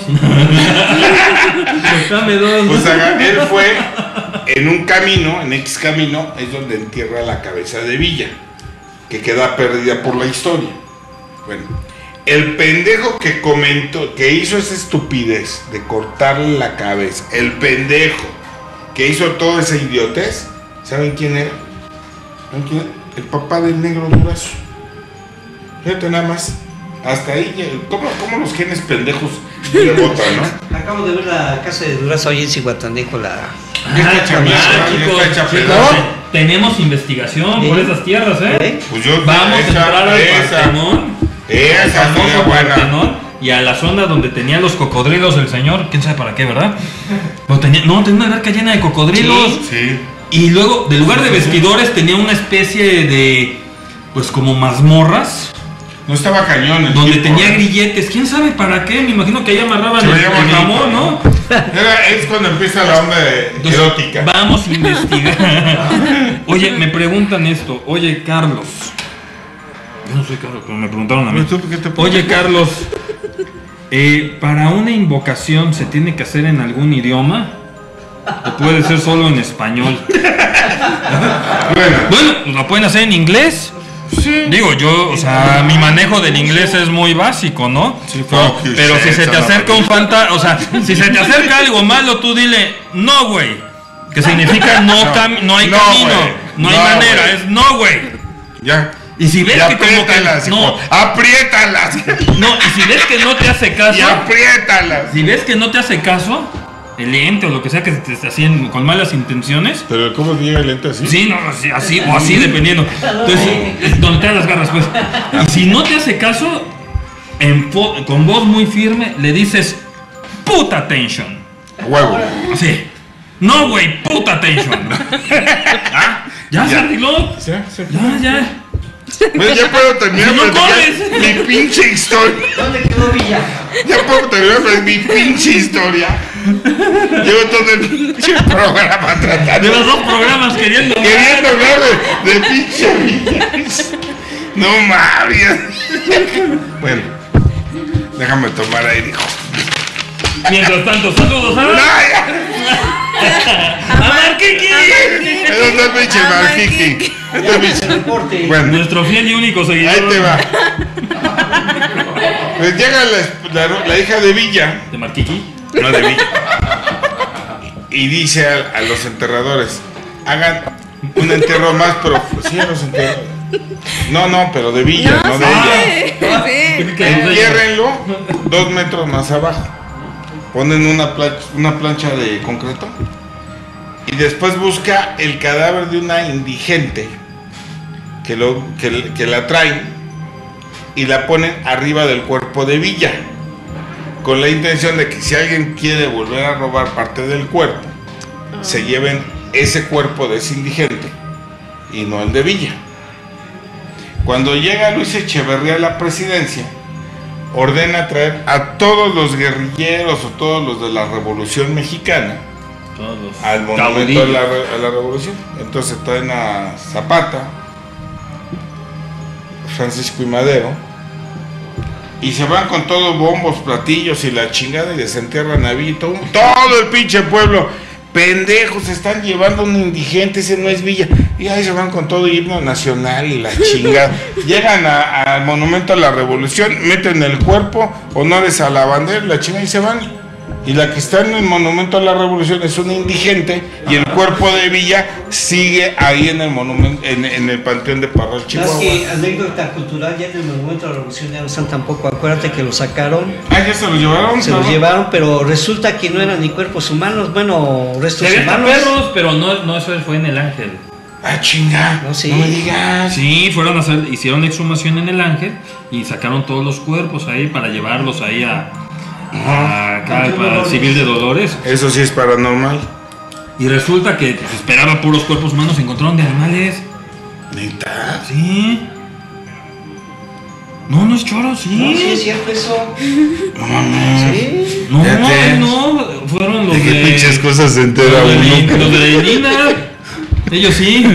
Dame dos. Pues él fue en un camino, en X camino, es donde entierra la cabeza de Villa, que queda perdida por la historia. Bueno, el pendejo que comentó, que hizo esa estupidez de cortarle la cabeza, el pendejo que hizo toda esa idiotez, ¿saben quién era? ¿Saben quién era? El papá del negro Durazo. Fíjate nada más. Hasta ahí, ¿cómo, cómo los genes pendejos le botan, no? Acabo de ver la casa de Durazo ahí en Cihuatanejo, la... Ah, chicos, chicos, tenemos investigación ¿Eh? por esas tierras, ¿eh? ¿Eh? Pues yo, vamos esa, a entrar al esa, Partenón, esa al famoso buena. Partenón, y a la zona donde tenía los cocodrilos el señor, quién sabe para qué, ¿verdad? No, tenía, no, tenía una alberca llena de cocodrilos. Sí, sí. Y luego, de lugar de vestidores, tenía una especie de, pues como mazmorras. No estaba cañón. Donde tipo, tenía ¿eh? grilletes, quién sabe para qué, me imagino que ahí amarraban Se el, veía el bonito, jamón, ¿no? Era, es cuando empieza la onda de Entonces, erótica. Vamos a investigar. Oye, me preguntan esto, oye Carlos. Yo no soy Carlos, pero me preguntaron a mí. ¿Tú qué te Oye Carlos, eh, ¿para una invocación se tiene que hacer en algún idioma? ¿O puede ser solo en español? Bueno, bueno, pues lo pueden hacer en inglés. Sí. Digo, yo, o sea, mi manejo del inglés es muy básico, ¿no? Sí, no pero si se te acerca un fantasma, o sea, si se te acerca algo malo, tú dile, no, güey. Que significa no, cam no hay no, camino, wey. no hay no, manera, wey. es no, güey. Ya. Y si ves y que como que no, apriétalas. No, y si ves que no te hace caso, y apriétalas. Si ves que no te hace caso, el ente o lo que sea que te esté haciendo con malas intenciones. Pero ¿cómo llega el ente así? Sí, no, así, así o así dependiendo. Entonces, donde te das las garras, pues. Y si no te hace caso, en con voz muy firme le dices puta attention. Huevo. Sí. No, güey, puta attention. ¿Ah? ¿Ya, ya se arregló? ¿Sí? ¿Sí? Ya, ya. Bueno, ya puedo terminar no corres. mi pinche historia. ¿Dónde quedó Villa? Ya puedo terminar mi pinche historia. Llevo todo el pinche programa tratando. De los dos programas queriendo Queriendo hablar de, de pinche Villa. No mames. Bueno, déjame tomar aire, hijo. Mientras tanto, saludos a... ¡No, ya! ¡A Marquiqui! Eso es el pinche Marquiqui. Bueno, nuestro fiel y único seguidor. Ahí te va. Pues llega la, la, la hija de Villa. ¿De Marquiqui? No, de Villa. Y dice a, a los enterradores: hagan un entierro más, pero sí a los enterradores. No, no, pero de Villa, no, no de sí, ella. Sí. Entiérrenlo dos metros más abajo. Ponen una plancha, una plancha de concreto y después busca el cadáver de una indigente que, lo, que, que la traen y la ponen arriba del cuerpo de Villa con la intención de que si alguien quiere volver a robar parte del cuerpo, oh. se lleven ese cuerpo de ese indigente y no el de Villa. Cuando llega Luis Echeverría a la presidencia, ordena traer a todos los guerrilleros o todos los de la Revolución Mexicana todos. al monumento a la, a la Revolución. Entonces traen a Zapata, Francisco y Madero, y se van con todos bombos, platillos y la chingada y desentierran a Villa. Todo, todo el pinche pueblo, pendejos, están llevando a un indigente, ese no es Villa. Y ahí se van con todo himno nacional y la chingada. Llegan al monumento a la Revolución, meten el cuerpo, honores a la bandera, la chingada y se van. Y la que está en el monumento a la Revolución es una indigente y el cuerpo de Villa sigue ahí en el monumento, en, en el panteón de Parral, Chihuahua. Es que anécdota cultural, ya en el monumento a la Revolución ya no están tampoco. Acuérdate que lo sacaron. Ah, ya se los llevaron. Se los llevaron, pero resulta que no eran ni cuerpos humanos, bueno, restos se humanos. perros, pero no, no, eso fue en el Ángel. Ah, chinga. No, sí. No me digas. Sí, fueron a hacer, hicieron exhumación en el Ángel y sacaron todos los cuerpos ahí para llevarlos ahí a, a acá, para el civil de Dolores. Eso sí es paranormal. Y resulta que pues, esperaba puros cuerpos humanos, se encontraron de animales. ¿Neta? Sí. No, no es choro, sí. No, sí es cierto eso. No mames. Sí. No, Fíjate. no, fueron los ¿De qué de... pinches cosas se entera Los de, uno? los de Lina. Ellos sí.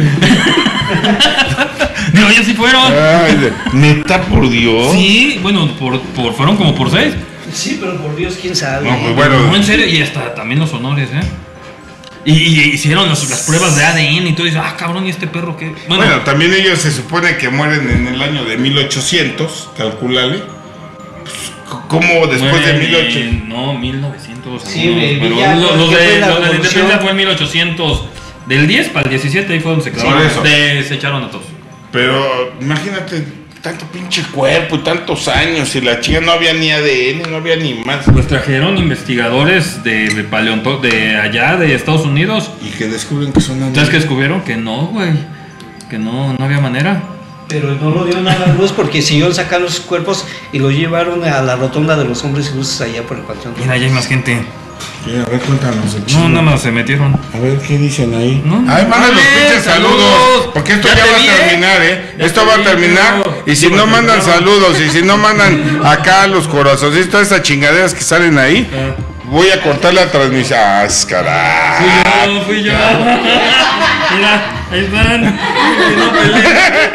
Digo, ellos sí fueron. Ay, de- neta, por Dios. Sí, bueno, por, por, fueron como por seis. Sí, pero por Dios, quién sabe. No, pues bueno. No, en serio, y hasta también los honores, ¿eh? Y, y hicieron los- las pruebas de A D N y todo, y dices, ah, cabrón, ¿y este perro qué? Bueno, Bueno, también ellos se supone que mueren en el año de mil ochocientos, calculale. Pues, ¿cómo después de mueren mil ochocientos? en- No, mil novecientos. Sí, algunos, de pero Villa, lo- los que de, fue la los de la revolución. independencia fue en mil ochocientos. Del diez para el diecisiete, ahí fue donde se clavaron. Por eso. De- se echaron a todos. Pero imagínate, tanto pinche cuerpo y tantos años y la chica no había ni A D N, no había ni más. Pues trajeron investigadores de, de paleonto de allá, de Estados Unidos. Y que descubren que son ¿Sabes animales. qué descubrieron? Que no, güey. Que no, no había manera. Pero no lo dio nada a luz porque siguieron sacando sus cuerpos y lo llevaron a la rotonda de los hombres ilustres allá por el panteón. Mira, ya hay más gente. Sí, a ver, cuéntanos. el No, chisme. nada más se metieron. A ver, ¿qué dicen ahí? No, Ay, no. manden los A ver, pinches saludos. saludos. Porque esto Ya ya, te va vi, a ¿eh? terminar, ¿eh? Ya Esto te va a vi, terminar. pero- Y si Sí, no porque mandan no. saludos, y si no mandan acá los corazoncitos, todas estas chingaderas que salen ahí, Ah. voy a cortar la transmisión. ¡Ah, caray! Fui yo, fui yo. Mira, ahí están. Que no peleen.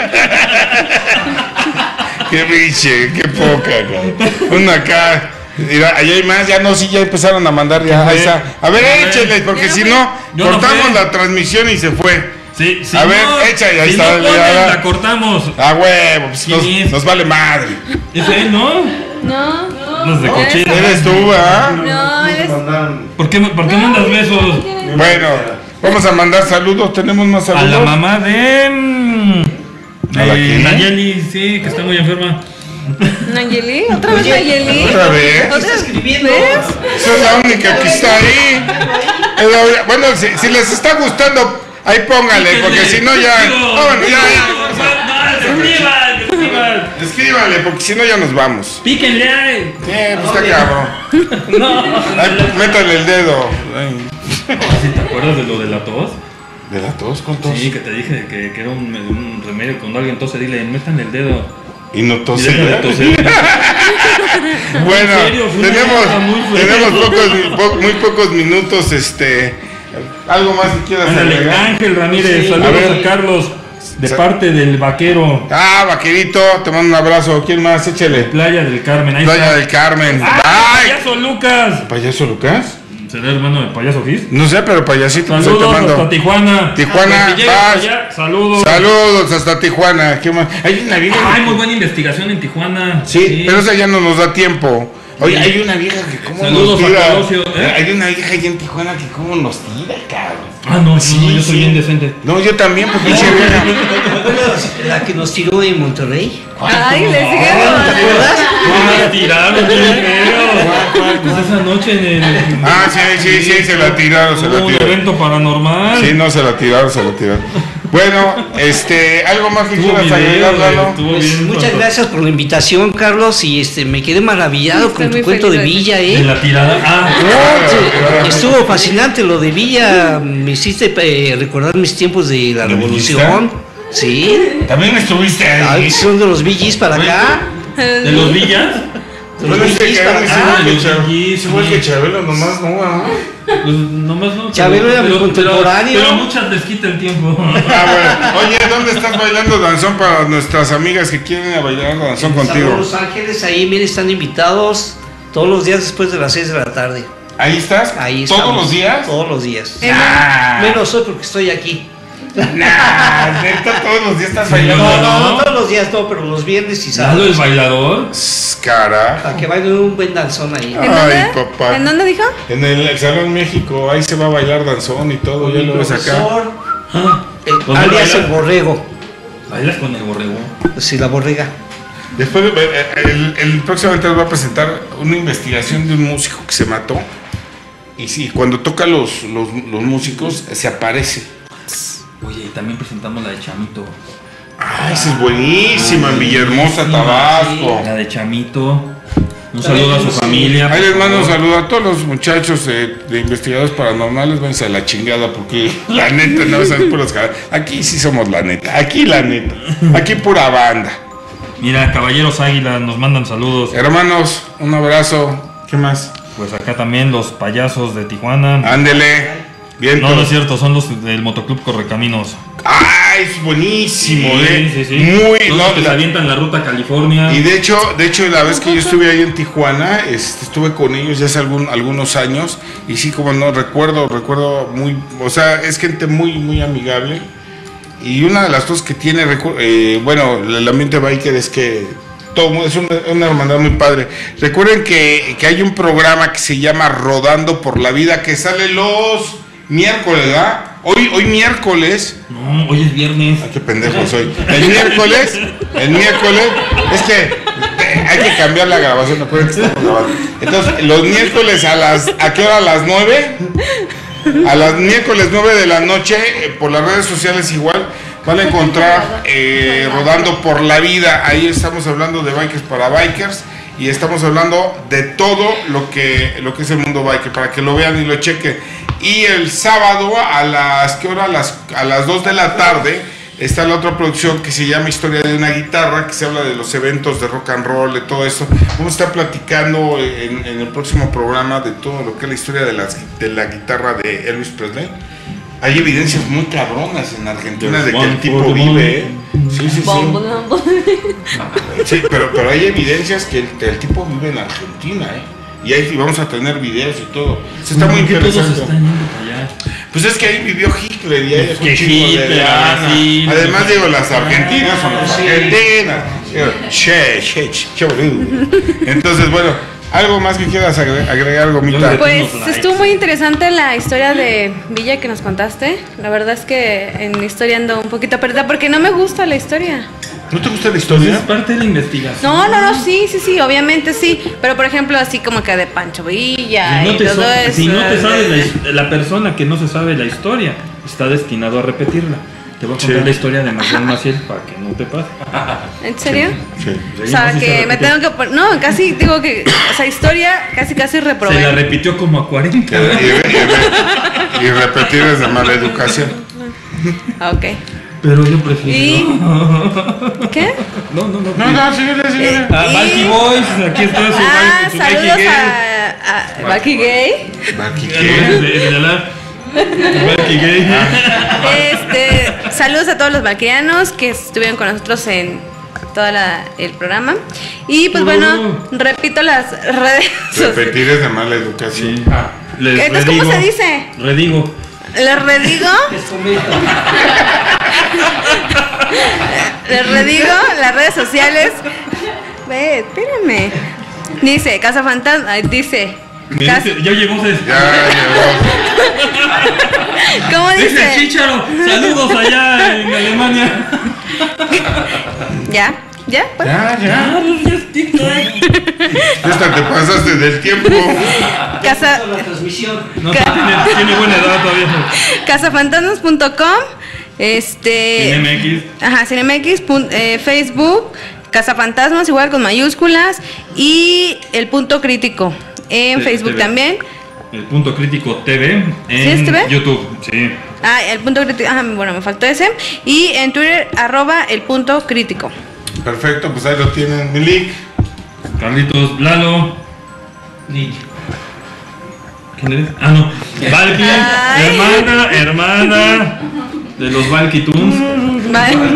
¡Qué biche! ¡Qué poca, cabrón! Uno acá. Mira, allá hay más, ya no, sí, ya empezaron a mandar ya. Ahí está. A ver, A ver. échenle, porque Yo si no no, Yo no cortamos fui. la transmisión y se fue. Sí, sí. A ver, echa y ahí si está, no ponen, ya. la cortamos. Ah, huevo, pues nos, ¿Quién es? nos vale madre. ¿Es él, no? No, Los de Eres- cochino. Eres tú, ¿ah? no, él es... ¿Por qué, por qué mandas besos? Bueno, vamos a mandar saludos. ¿Tenemos más A saludos? la mamá de. mm, ¿A la De quién? Nayeli, sí, que está muy enferma. ¿Nayeli? ¿Otra vez Oye, Nayeli? ¿otra vez? ¿Otra Está vez? escribiendo. ¿Ves? Esa es la única que está ahí. Es la- Bueno, si, si les está gustando, ahí póngale, porque si no ya. Vámonos, ya, ya. Escriban, escriban. Escríbanle, porque si no ya nos vamos. Píquenle ahí. Eh, pues está cabrón. No. Ay, pues, métale el dedo. Ay. ¿Sí te acuerdas de lo de la tos? ¿De la tos? ¿Con tos? Sí, que te dije que, que era un, un remedio cuando alguien tose, dile, metan el dedo. Y no Y tose. deja de toser. Bueno, En serio, fue una tenemos, cosa muy fea. tenemos pocos, po- muy pocos minutos. Este, algo más que quieras Ándale, agregar. Ángel Ramírez, Sí, saludos a ver. a, Carlos, de Sa- parte del vaquero, Ah, vaquerito, te mando un abrazo. ¿Quién más? Échale. Playa del Carmen. Ahí Playa está. del Carmen. ¡Ah, ¡Ay! payaso Lucas! ¿Payaso Lucas? ¿Será hermano de payaso Gis? No sé, pero payasito, pues ahí te Saludos mando. hasta Tijuana. Tijuana, Cuando llegues vas. allá, saludos. Saludos hasta Tijuana. ¿Qué más? Hay una vieja. Hay muy buena investigación en Tijuana. Sí, pero esa ya no nos da tiempo. Oye, hay una vieja que cómo Saludos nos tira. a Colosio, ¿eh? Hay una vieja allá en Tijuana que cómo nos tira, cabrón. Ah, no, Sí, no, yo soy sí. bien decente. No, yo también, porque pinche vieja. La que nos tiró en Monterrey. Ay, le sigue ¿Te robando. acuerdas? Ah, me tiraron, bien feo. Pues esa noche en el. Ah, sí, sí, sí, se la tiraron, se la Hubo un tiraron. evento paranormal. Sí, no, se la tiraron, se la tiraron. Bueno, este, algo más que Estuvo quieras video, agregar, güey, Lalo. estuvo Pues, bien. muchas cuando- gracias por la invitación, Carlos, y este me quedé maravillado Estoy con tu muy cuento de feliz de Villa, De ¿eh? la tirada. Ah, No, te- estuvo fascinante lo de Villa, me hiciste eh, recordar mis tiempos de la ¿De revolución. Sí, También estuviste ay, ahí. son de los Villis para acá. de los villas. De los Bueno, este Villis que para era acá. igual que los Chabelo, Villis, igual sí. que Chabelo, nomás no, ¿ah? Pues nomás no. Chabelo era mi contemporáneo. Pero, pero muchas les quita el tiempo. Ah, bueno. Oye, ¿dónde estás bailando danzón para nuestras amigas que quieren ir a bailar danzón contigo? Saludos, Los Ángeles, ahí miren, están invitados todos los días después de las seis de la tarde. ¿Ahí estás? Ahí ¿Todos estamos. los días? Todos los días. ¿En Nah, Menos hoy porque estoy aquí. nah, neta, todos los días estás No, bailando. no, no. no, todos los días, no, pero los viernes y Lalo el sábados. bailador. Carajo. Para que bailen un buen danzón ahí. ¿En Ay, dónde? papá. ¿En dónde dijo? En el Salón México, ahí se va a bailar danzón y todo, ya lo ves acá. Profesor, Ah, eh, ¿Dónde alias baila? el borrego. ¿Bailas con el borrego? Sí, la borrega. Después, eh, el, el próximamente les voy a presentar una investigación de un músico que se mató. Y sí, cuando toca los, los, los músicos, se aparece. Oye, también presentamos la de Chamito. Ah, esa es buenísima, en Villahermosa, Tabasco. La de Chamito. Un saludo a su familia. Ahí les mando un saludo a todos los muchachos de, de investigadores paranormales. Váyanse a la chingada porque la neta no son puros caballeros. Aquí sí somos la neta. Aquí la neta. Aquí pura banda. Mira, Caballeros Águila nos mandan saludos. Hermanos, un abrazo. ¿Qué más? Pues acá también los payasos de Tijuana. Ándele. Bien. No, no es cierto, son los del Motoclub Correcaminos. ¡Ah! Es buenísimo, sí, ¿eh? Sí, sí. Muy. Los No, que la, se avientan la ruta a California. Y de hecho, de hecho, la vez que yo estuve ahí en Tijuana, este, estuve con ellos ya hace algún, algunos años. Y sí, como no, recuerdo, recuerdo muy. O sea, es gente muy, muy amigable. Y una de las cosas que tiene, eh, bueno, el ambiente biker es que todo es una, una hermandad muy padre. Recuerden que, que hay un programa que se llama Rodando por la Vida que sale los miércoles, ¿verdad? Hoy, hoy miércoles. No, hoy es viernes. Ay, qué pendejo soy. El miércoles, el miércoles, es que hay que cambiar la grabación, recuerden que estamos grabando. Entonces, los miércoles a las, ¿a qué hora? ¿A las nueve? A las miércoles nueve de la noche, eh, por las redes sociales igual, van a encontrar eh, Rodando por la Vida. Ahí estamos hablando de Bikers para Bikers y estamos hablando de todo lo que, lo que es el mundo biker, para que lo vean y lo chequen. Y el sábado a las, ¿qué hora? A las, a las dos de la tarde está la otra producción que se llama Historia de una Guitarra, que se habla de los eventos de rock and roll, de todo eso. Vamos a estar platicando en, en el próximo programa de todo lo que es la historia de, las, de la guitarra de Elvis Presley. Hay evidencias muy cabronas en Argentina de que el tipo vive, ¿eh? Sí, sí, sí. Sí, pero, pero hay evidencias que el, el tipo vive en Argentina, ¿eh? Y ahí vamos a tener videos y todo. Se está muy interesante. Pues es que ahí vivió Hitler y hay un chico de lana. Sí, además, digo, las argentinas son las argentinas. Che, che, che, boludo. Entonces, bueno, ¿algo más que quieras agregar, agregar Gomita? Pues estuvo muy interesante la historia de Villa que nos contaste. La verdad es que en la historia ando un poquito perdida porque no me gusta la historia. ¿No te gusta la historia? Pues es parte de la investigación. No, no, no, sí, sí, sí, obviamente sí. Pero por ejemplo, así como que de Pancho Villa si no y te todo so eso. Si no te sabes la, la persona que no se sabe la historia está destinado a repetirla. Te voy a contar sí. la historia de Marcel Maciel para que no te pase. ¿En serio? Sí. O sea, sí que me tengo que poner. No, casi digo que. O sea, historia casi casi reprobé. Se la repitió como a cuarenta. Y, y, y, y repetir es de mala educación. Ok. Pero yo prefiero. ¿Y? ¿Qué? No, no, no. No, no, síguele, síguele. Ah, Valky Boys, aquí está su Ah, su saludos a, a Valky Gay. Valky Gay. Valky Gay. Este, saludos a todos los valkyrianos que estuvieron con nosotros en todo el programa. Y pues bueno, repito las redes. Repetir es de mala educación. Sí. Ah, les Entonces, redigo, ¿cómo se dice? Redigo. ¿Les redigo? Les redigo las redes sociales. Ve, espérame. Dice, Casa Fantasma, dice. Casa... Dice ya llegó César. Ya llegó. ¿Cómo dice? Dice Chícharo, saludos allá en Alemania. ¿Ya? ¿Ya? ¿Pues? Ya, ya. Hasta te pasaste del tiempo. Casa... La transmisión. No, Ca... tiene, tiene buena edad todavía. Cazafantasmas punto com Este... Cinemex. Ajá, Cinemex, eh, Facebook, Cazafantasmas, igual con mayúsculas. Y el Punto Crítico en sí, Facebook T V. También. El Punto Crítico T V en ¿Sí es T V? YouTube, sí. Ah, el Punto Crítico, ah, bueno, me faltó ese. Y en Twitter, arroba el Punto Crítico. Perfecto, pues ahí lo tienen. Mi link. Carlitos, Lalo. Link. ¿Quién eres? Ah, no. Valky, hermana, hermana de los Valky Toons.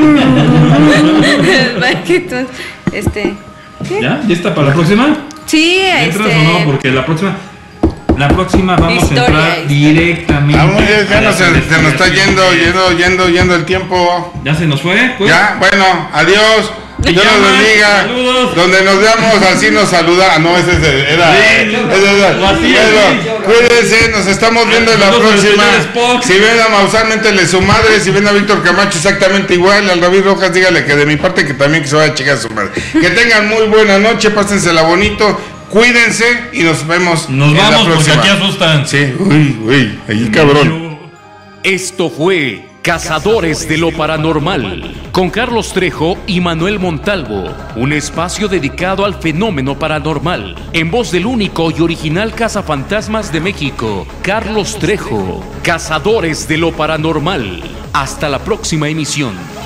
Valky Toons. Este. ¿Qué? ¿Ya? ¿Ya está para la próxima? Sí, ¿entras este... o no? Porque la próxima. La próxima vamos historia, a entrar historia. directamente. Ah, muy bien, ya no se, se nos está yendo, yendo, yendo, yendo el tiempo. ¿Ya se nos fue? Pues? Ya, bueno, adiós. Dios nos bendiga. Saludos. Donde nos veamos, así nos saluda. Ah, no, ese es el, era. Sí, ese era. Así bueno, cuídense, nos estamos viendo en la próxima. Si ven a Maussan, méntele su madre. Si ven a Víctor Camacho, exactamente igual. Al David Rojas, dígale que de mi parte que también que se vaya a checar a su madre. Que tengan muy buena noche, pásensela bonito. Cuídense y nos vemos. Nos en vamos la próxima. porque aquí asustan. Sí, uy, uy, ahí cabrón. Esto fue Cazadores de lo Paranormal, con Carlos Trejo y Manuel Montalvo, un espacio dedicado al fenómeno paranormal, en voz del único y original cazafantasmas de México, Carlos Trejo. Cazadores de lo Paranormal. Hasta la próxima emisión.